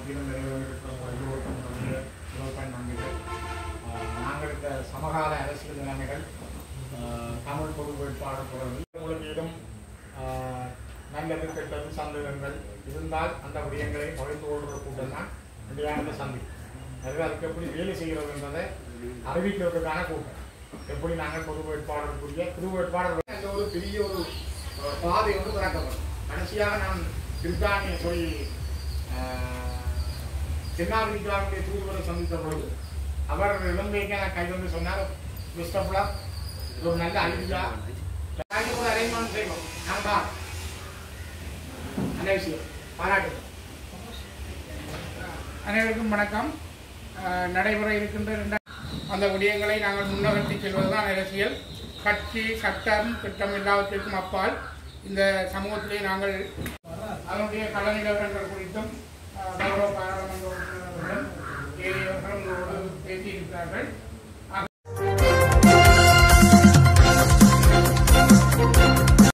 மத்தியிலும் நிறைவேற்ற நன்றிகள். நாங்கள் இந்த சமகால அரசியல் நிலைமைகள் தமிழ் பொது வேட்பாளர் தொடர்பிலும் நல்லது கெட்டது சந்தேகங்கள் இருந்தால் அந்த விடயங்களை பகிர்ந்து கொள்கிற கூட்டம் தான் இன்றையான சந்தி. எனவே அதுக்கு எப்படி வேலை செய்கிறது என்பதை அறிவிக்கிறதுக்கான கூட்டம். எப்படி நாங்கள் பொது வேட்பாளருக்குரிய புது வேட்பாளர் அந்த ஒரு பெரிய ஒரு பாதை வந்து திறக்கப்படும். கடைசியாக நான் பிரித்தானிய சொல்லி தென்னாப்பிரிக்காவுடைய தூதுவரை சந்தித்த பொழுது அவர் இலங்கைக்கு நான் கை வந்து சொன்னார், மிஸ்டர் பிளாக் ஒரு நல்ல ஐடியா ஒரு அரேஞ்ச்மெண்ட் செய்வோம். நாங்கள் நல்ல விஷயம் பாராட்டு. அனைவருக்கும் வணக்கம். நடைபெற இருக்கின்ற அந்த விடயங்களை நாங்கள் முன்னகர்த்தி செல்வதுதான் அரசியல். கட்சி சட்டம் திட்டம் எல்லாவற்றிற்கும் அப்பால் இந்த சமூகத்திலே நாங்கள் அதனுடைய கள நிலவரங்கள் குறித்தும் கௌரவ பாராளுமன்ற உறுப்பினர்களுடன் பேசியிருக்கிறார்கள்.